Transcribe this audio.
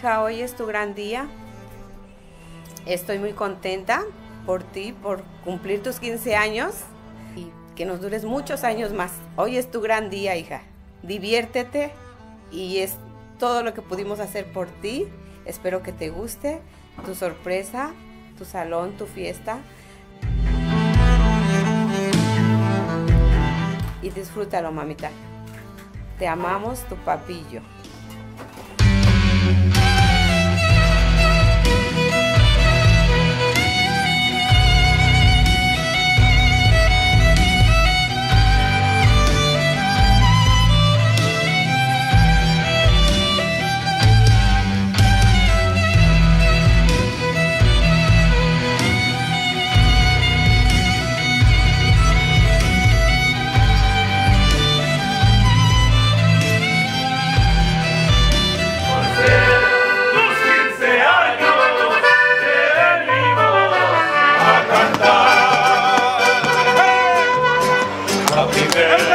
hija, hoy es tu gran día. Estoy muy contenta por ti, por cumplir tus 15 años y que nos dures muchos años más. Hoy es tu gran día, hija. Diviértete y es todo lo que pudimos hacer por ti. Espero que te guste tu sorpresa, tu salón, tu fiesta. Y disfrútalo, mamita. Te amamos, tu papillo. Yeah.